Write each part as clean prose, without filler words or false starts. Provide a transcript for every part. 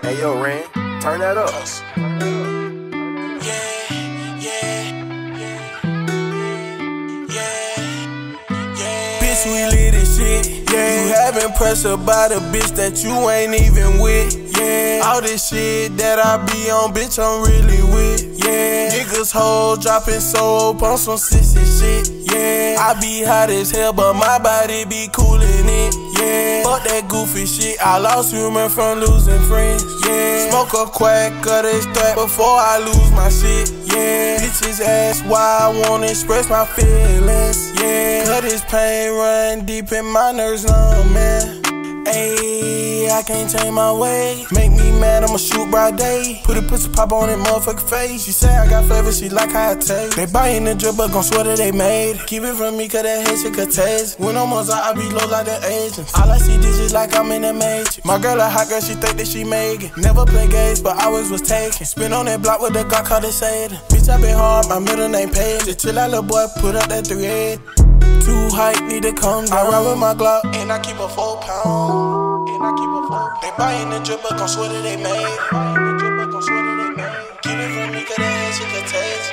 Hey yo, Ren, turn that up. Bitch, we lit as shit. You having pressure by the bitch that you ain't even with. All this shit that I be on, bitch, I'm really with. Niggas hold dropping soap on some sissy shit. I be hot as hell, but my body be coolin' it. Fuck that goofy shit, I lost humor from losing friends. Smoke a quack of this threat before I lose my shit. Bitches ask why I wanna express my feelings. Cause this pain run deep in my nerves, numb, man. Ayy, I can't change my ways. Make me mad, I'ma shoot broad day. Put a pussy pop on that motherfucking face. She say I got flavor, she like how I taste. They buyin' the drip, but gon' swear that they made it. Keep it from me, cause that hate shit could taste. When I'm on I be low like the agents. All I see digits like I'm in the matrix. My girl a hot girl, she think that she make it. Never play games, but always was taken. Spin on that block with the Glock, call it Satan. Bitch, I been hard, my middle name Paige. Just chill out, little boy, put up that 3-8. Too hype, need to come down. I ride with my Glock, and I keep a 4 pound. They buyin' the drip, but gon' swear that they made it. Keep it from me, cause that shit could taste.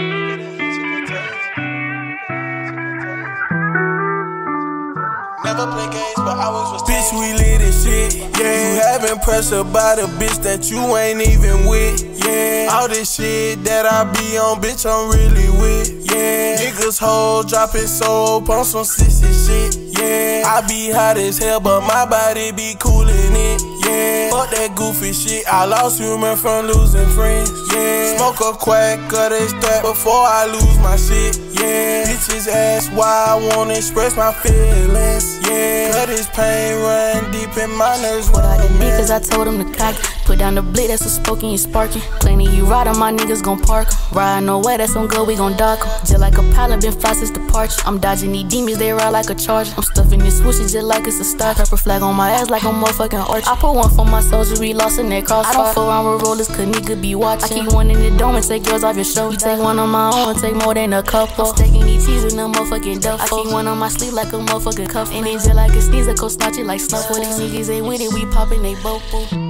Never play games, but I was bitch, we lit as shit. You having pressure by the bitch that you ain't even with. All this shit that I be on, bitch, I'm really with. Niggas hold dropping soap on some sissy shit. I be hot as hell, but my body be coolin' it. Fuck that goofy shit, I lost humor from losing friends. Smoke a quack of this threat before I lose my shit. Bitches ask why I wanna express my feelings. Cause this pain run deep in my nerves. What I did cause I told him to cock it. Put down the blade, that's a smoking, you sparking. Plenty you riding, my niggas gon' park em. Ride no way, that's on go, we gon' dock em. Just like a pilot, been fly since departure. I'm dodging these demons, they ride like a charger. I'm stuffing this swooshes just like it's a star. Purple flag on my ass like a motherfucking archer. I put one for my soldiers, we lost in that crossfire. I don't fuck around with rollers, cause nigga be watching. I keep one in the dome and take yours off your shoulder. You take one on my own and take more than a couple. I'm stacking these cheese in a motherfucking duffel. I keep one on my sleeve like a motherfucking cuff. And then just like a sneeze, I go snatch it like snuffle. These niggas ain't with it, we poppin' they both.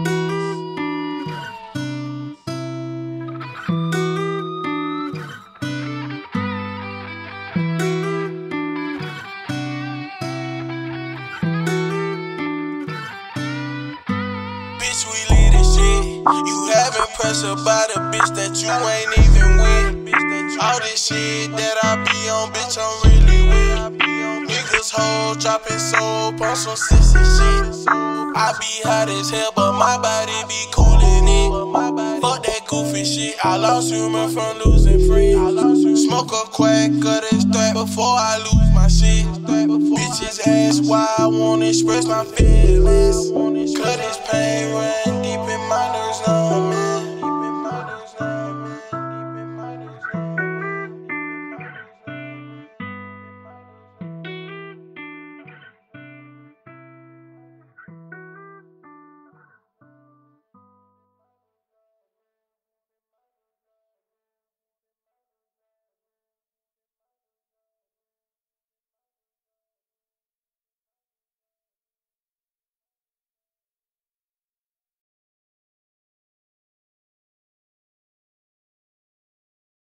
Bitch, we lit as shit. You having pressure by the bitch that you ain't even with. All this shit that I be on, bitch, I'm really with. Niggas hold dropping soap on some sissy shit. I be hot as hell, but my body be coolin' it. Fuck that goofy shit, I lost humor from losing friends. Smoke a quack of this threat before I lose my shit. Bitches ask why I wanna express my feelings. Cause this pain run deep in my nerves now.